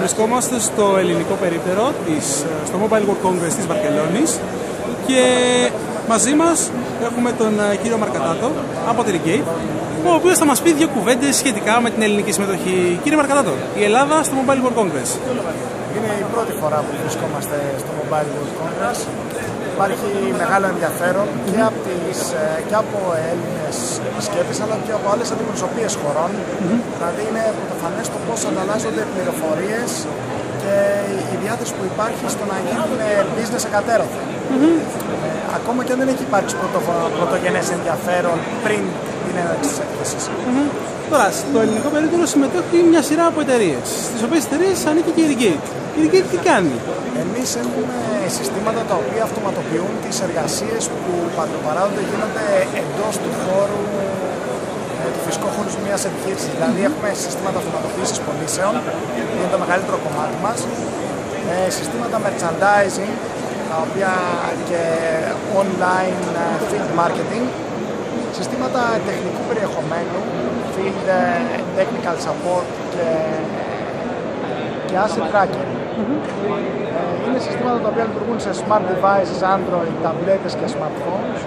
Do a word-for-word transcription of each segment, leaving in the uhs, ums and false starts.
βρισκόμαστε στο ελληνικό περίπτερο της, στο Mobile World Congress της Βαρκελόνης και μαζί μας έχουμε τον κύριο Μαρκατάτο από τη Regate, ο οποίος θα μας πει δύο κουβέντες σχετικά με την ελληνική συμμετοχή. Κύριε Μαρκατάτο, η Ελλάδα στο Mobile World Congress. Είναι η πρώτη φορά που βρισκόμαστε στο Mobile World Congress. Υπάρχει μεγάλο ενδιαφέρον και από, τις, και από Έλληνες επισκέπτες αλλά και από άλλες αντιπροσωπείες χωρών. Mm-hmm. Δηλαδή είναι πρωτοφανές το πώς ανταλλάσσονται πληροφορίες και η διάθεση που υπάρχει στο να γίνουν business εκατέρωθεν. Mm-hmm. Ε, ακόμα και αν δεν έχει υπάρξει πρωτο, πρωτογενές ενδιαφέρον πριν την έναρξη της έκθεσης. Mm-hmm. Τώρα, στο ελληνικό περίπτερο συμμετέχει μια σειρά από εταιρείες, στις οποίες εταιρείες ανήκει και η Regate. Η Regate τι κάνει? Εμείς έχουμε συστήματα τα οποία αυτοματοποιούν τις εργασίες που παντοπαράδονται γίνονται εντός του χώρου, του φυσικού χώρου μιας επιχείρησης. Δηλαδή έχουμε συστήματα αυτοματοποίησης πωλήσεων, είναι το μεγαλύτερο κομμάτι μας, συστήματα merchandising, τα οποία και online field marketing, συστήματα τεχνικού περιεχομένου, field technical support και, και asset tracking. Mm-hmm. Είναι συστήματα τα οποία λειτουργούν σε smart devices, Android, ταμπλέτες και smartphones.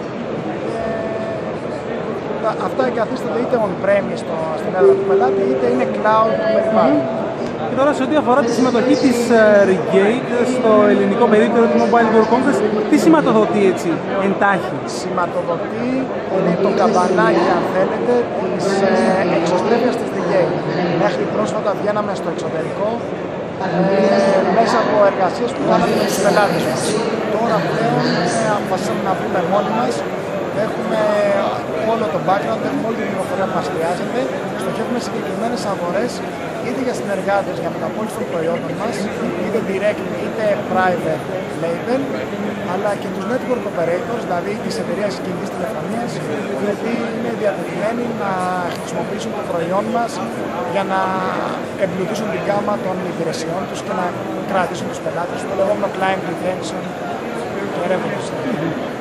Και αυτά εγκαθίστανται είτε on-premise στην έδρα του πελάτη, είτε είναι cloud του περιβάλλον. Mm-hmm. Και τώρα σε ό,τι αφορά τη συμμετοχή της Regate στο ελληνικό περίπτερο του Mobile World Congress, τι σηματοδοτεί έτσι εντάχει? Σηματοδοτεί είναι το καμπανάκι, αν θέλετε, της εξωστρέφειας της Regate. Μέχρι πρόσφατα βγαίναμε στο εξωτερικό Ε, μέσα από εργασίες που κάναμε με τους πελάτες μας. Τώρα πλέον αποφασίσαμε να βρούμε μόνοι μας, έχουμε όλο το background, έχουμε όλη την πληροφορία που μας χρειάζεται, στοχεύουμε συγκεκριμένες αγορές είτε για συνεργάτες για μεταπώληση των προϊόντων μας, είτε direct είτε private label, αλλά και τους network operators, δηλαδή τις εταιρείες κινητής τηλεφωνίας, οι οποίοι είναι διατεθειμένοι να χρησιμοποιήσουν το προϊόν μας για να εμπλουτίσουν την γάμα των υπηρεσιών τους και να κρατήσουν τους πελάτες, το λεγόμενο client retention και revenue.